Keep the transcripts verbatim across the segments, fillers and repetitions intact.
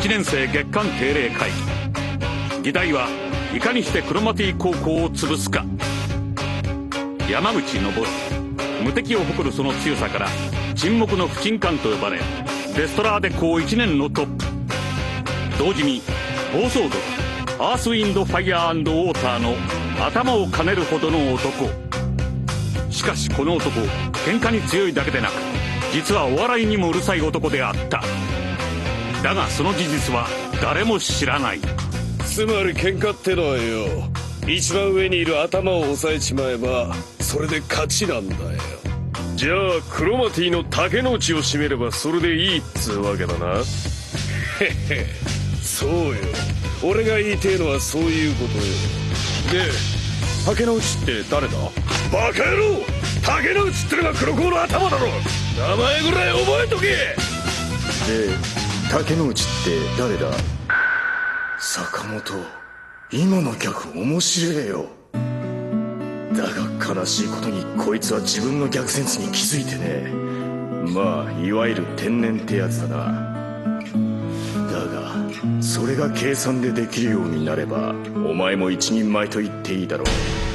ちねん生月間定例会議。議題はいかにしてクロマティ高校を潰すか。山口昇、無敵を誇るその強さから沈黙の不沈艦と呼ばれ、デストラーデ校いちねんのトップ。同時に暴走族アースウィンドファイヤー&ウォーターの頭を兼ねるほどの男。しかしこの男、喧嘩に強いだけでなく実はお笑いにもうるさい男であった。だがその事実は誰も知らない。 つまり喧嘩ってのはよ、一番上にいる頭を押さえちまえばそれで勝ちなんだよ。じゃあクロマティの竹の内を締めればそれでいいっつうわけだな。へへ、そうよ、俺が言いてえのはそういうことよ。で、竹の内って誰だ？バカ野郎、竹の内ってのが黒子の頭だろ。名前ぐらい覚えとけ。 で、竹の内って誰だ？坂本、今のギャグ面白えよ。だが悲しいことにこいつは自分のギャグセンスに気づいてね。まあいわゆる天然ってやつだな。だがそれが計算でできるようになればお前も一人前と言っていいだろう。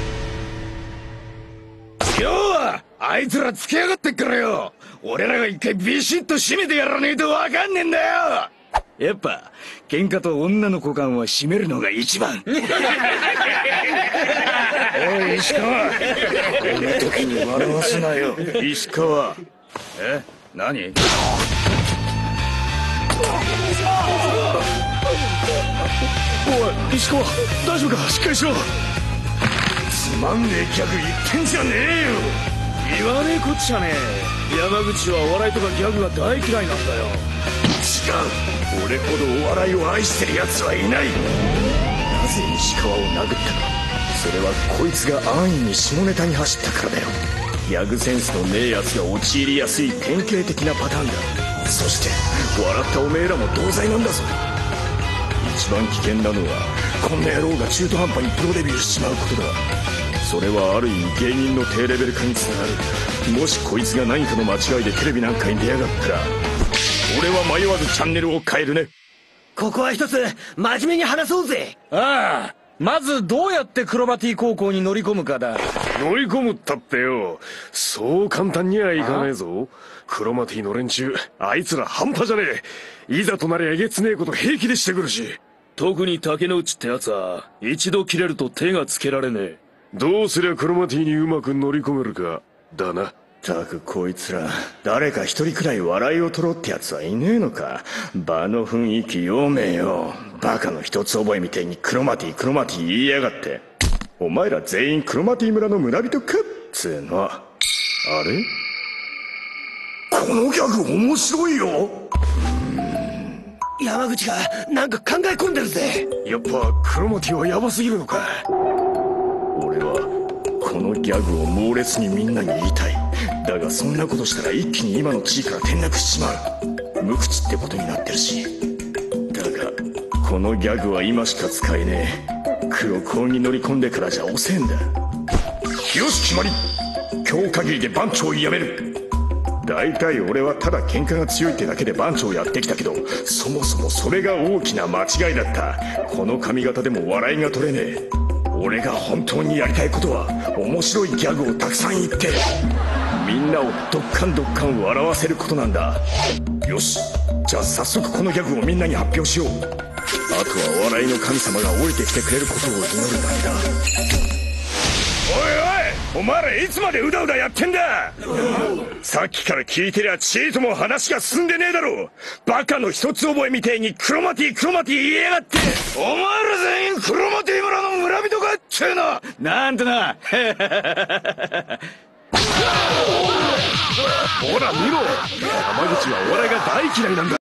今日はあいつらつけやがってっからよ、俺らが一回ビシッと締めてやらねえとわかんねえんだよ。 やっぱ喧嘩と女の股間は締めるのが一番。おい石川、こんな時に笑わせなよ。石川、え、何？おい石川、大丈夫か？しっかりしろ。つまんねえギャグ言ってんじゃねえよ。 言わねえこっちゃねえ。山口はお笑いとかギャグが大嫌いなんだよ。 違う、俺ほどお笑いを愛してる奴はいない。なぜ石川を殴ったか、それはこいつが安易に下ネタに走ったからだよ。ギャグセンスのねえ奴が陥りやすい典型的なパターンだ。そして笑ったおめえらも同罪なんだぞ。一番危険なのはこんな野郎が中途半端にプロデビューしちまうことだ。それはある意味芸人の低レベル化につながる。もしこいつが何かの間違いでテレビなんかに出やがったら、俺は迷わずチャンネルを変えるね。 ここは一つ真面目に話そうぜ。 ああ、まずどうやってクロマティ高校に乗り込むかだ。 乗り込むったってよ、そう簡単にはいかねえぞ。クロマティの連中、あいつら半端じゃねえ。いざとなりゃえげつねえこと平気でしてくるし、特に竹之内ってやつは一度切れると手がつけられねえ。どうすりゃクロマティにうまく乗り込めるかだな。 たくこいつら誰か一人くらい笑いを取ろうってやつはいねえのか。場の雰囲気読めよ。バカの一つ覚えみてえにクロマティクロマティ言いやがって。お前ら全員クロマティ村の村人かっつーの。あれ、このギャグ面白いよ。 山口がなんか考え込んでるぜ。 やっぱクロマティはヤバすぎるのか。 俺はこのギャグを猛烈にみんなに言いたい。だがそんなことしたら一気に今の地位から転落しちまう。無口ってことになってるし。だがこのギャグは今しか使えねえ。黒校に乗り込んでからじゃ遅えんだ。よし決まり、今日限りで番長を辞める。大体俺はただ喧嘩が強いってだけで番長をやってきたけど、そもそもそれが大きな間違いだった。この髪型でも笑いが取れねえ。俺が本当にやりたいことは面白いギャグをたくさん言ってみんなをどっかんどっかん笑わせることなんだ。よし、じゃあ早速このギャグをみんなに発表しよう。あとはお笑いの神様が降りてきてくれることを祈るだけだ。おいおい、お前らいつまでうだうだやってんだ。さっきから聞いてりゃちーとも話が進んでねえだろ。バカの一つ覚えみてえにクロマティクロマティ言いやがって。お前ら全員クロマティ村の村人かっちゅうの。なんてな。 ほら見ろ、山口はお笑いが大嫌いなんだ。